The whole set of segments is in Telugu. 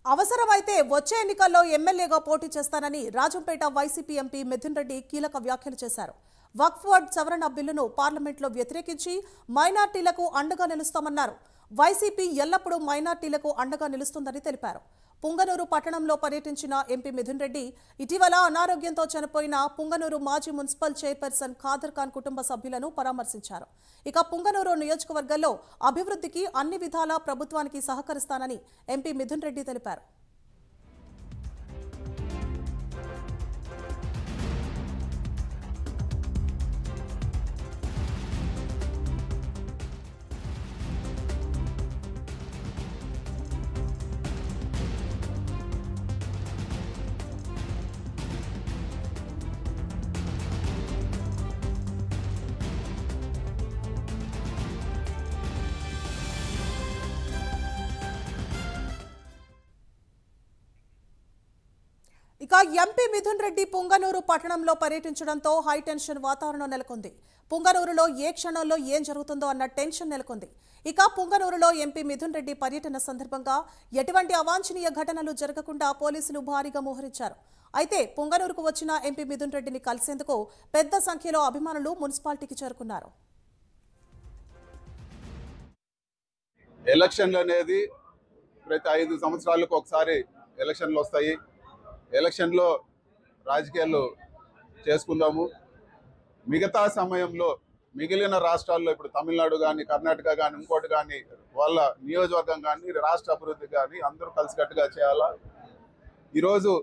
అవసరమైతే వచ్చే ఎన్నికల్లో ఎమ్మెల్యేగా పోటీ చేస్తానని రాజంపేట వైసీపీ ఎంపీ మిథున్ రెడ్డి కీలక వ్యాఖ్యలు చేశారు. వక్ఫ్ బోర్డు సవరణ బిల్లును పార్లమెంట్లో వ్యతిరేకించి మైనార్టీలకు అండగా నిలుస్తామన్నారు. వైసీపీ ఎల్లప్పుడూ మైనార్టీలకు అండగా నిలుస్తుందని తెలిపారు. పుంగనూరు పట్టణంలో పర్యటించిన ఎంపీ మిథున్ రెడ్డి ఇటీవల అనారోగ్యంతో చనిపోయిన పుంగనూరు మాజీ మున్సిపల్ చైర్పర్సన్ ఖాదర్ ఖాన్ కుటుంబ సభ్యులను పరామర్శించారు. ఇక పుంగనూరు నియోజకవర్గంలో అభివృద్ధికి అన్ని విధాలా ప్రభుత్వానికి సహకరిస్తానని ఎంపీ మిథున్ రెడ్డి తెలిపారు. ఇక ఎంపీ మిథున్ రెడ్డి పుంగనూరు పట్టణంలో పర్యటించడంతో హైటెన్షన్ వాతావరణం నెలకొంది. పుంగనూరులో ఏ క్షణంలో ఏం జరుగుతుందో అన్న టెన్షన్ నెలకొంది. ఇక పుంగనూరులో ఎంపీ మిథున్ రెడ్డి పర్యటన సందర్భంగా ఎటువంటి అవాంఛనీయ ఘటనలు జరగకుండా పోలీసులు భారీగా మోహరించారు. అయితే పుంగనూరుకు వచ్చిన ఎంపీ మిథున్ రెడ్డిని కలిసేందుకు పెద్ద సంఖ్యలో అభిమానులు మున్సిపాలిటీకి చేరుకున్నారు. ఎలక్షన్లు అనేది ప్రతి 5 సంవత్సరాలకు ఒకసారి ఎలక్షన్లు వస్తాయి. ఎలక్షన్లో రాజకీయాలు చేసుకుందాము. మిగతా సమయంలో మిగిలిన రాష్ట్రాల్లో ఇప్పుడు తమిళనాడు కానీ కర్ణాటక కానీ ఇంకోటి కానీ వాళ్ళ నియోజకవర్గం కానీ రాష్ట్ర అభివృద్ధి కానీ అందరూ కలిసికట్టుగా చేయాలా. ఈరోజు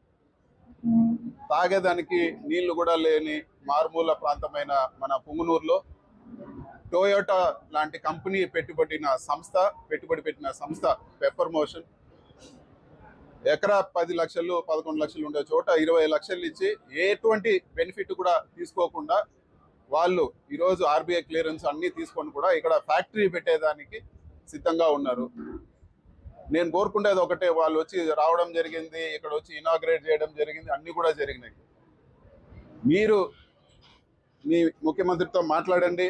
తాగేదానికి నీళ్లు కూడా లేని మారుమూల ప్రాంతమైన మన పుంగనూరులో టొయోటా లాంటి కంపెనీ పెట్టుబడి పెట్టిన సంస్థ పెప్పర్ మోషన్ ఎకరా 10 లక్షలు 11 లక్షలు ఉండే చోట 20 లక్షలు ఇచ్చి ఎటువంటి బెనిఫిట్ కూడా తీసుకోకుండా వాళ్ళు ఈరోజు ఆర్బీఐ క్లియరెన్స్ అన్నీ తీసుకొని కూడా ఇక్కడ ఫ్యాక్టరీ పెట్టేదానికి సిద్ధంగా ఉన్నారు. నేను కోరుకునేది ఒకటే, వాళ్ళు వచ్చి రావడం జరిగింది, ఇక్కడ వచ్చి ఇనాగ్రేట్ చేయడం జరిగింది, అన్నీ కూడా జరిగినాయి. మీరు మీ ముఖ్యమంత్రితో మాట్లాడండి,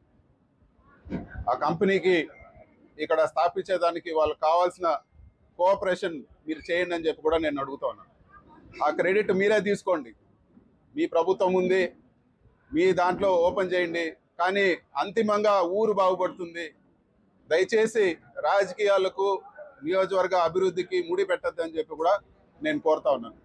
ఆ కంపెనీకి ఇక్కడ స్థాపించేదానికి వాళ్ళకి కావాల్సిన కోఆపరేషన్ మీరు చేయండి అని చెప్పి కూడా నేను అడుగుతా ఉన్నాను. ఆ క్రెడిట్ మీరే తీసుకోండి, మీ ప్రభుత్వం ఉంది, మీ దాంట్లో ఓపెన్ చేయండి, కానీ అంతిమంగా ఊరు బాగుపడుతుంది. దయచేసి రాజకీయాలకు నియోజకవర్గ అభివృద్ధికి ముడి పెట్టద్దని చెప్పి కూడా నేను కోరుతా ఉన్నాను.